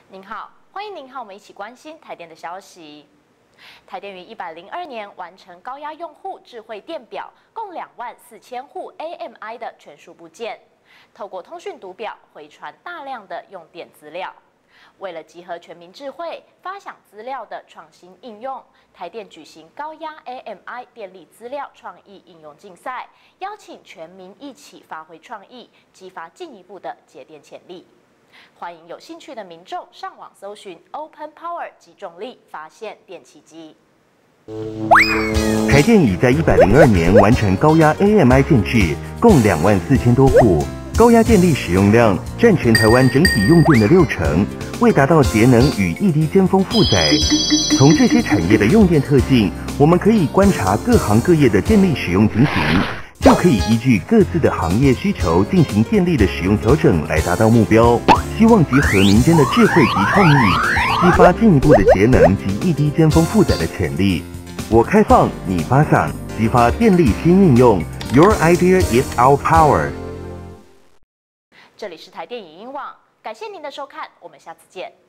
您好，欢迎您和我们一起关心台电的消息。台电于102年完成高压用户智慧电表，共24000户 AMI 的全数部件，透过通讯读表回传大量的用电资料。为了集合全民智慧、发想资料的创新应用，台电举行高压 AMI 电力资料创意应用竞赛，邀请全民一起发挥创意，激发进一步的节电潜力。欢迎有兴趣的民众上网搜寻 Open Power 集中力，发现电奇迹。 台电已在102年完成高压 AMI 建制，共24000多户。高压电力使用量占全台湾整体用电的60%，为达到节能与一低尖峰负载。从这些产业的用电特性，我们可以观察各行各业的电力使用情形，就可以依据各自的行业需求进行电力的使用调整，来达到目标。希望集合民间的智慧及创意，激发进一步的节能及一低尖峰负载的潜力。我开放，你发想，激发电力新应用。Your idea is our power。 这里是台电影音网，感谢您的收看，我们下次见。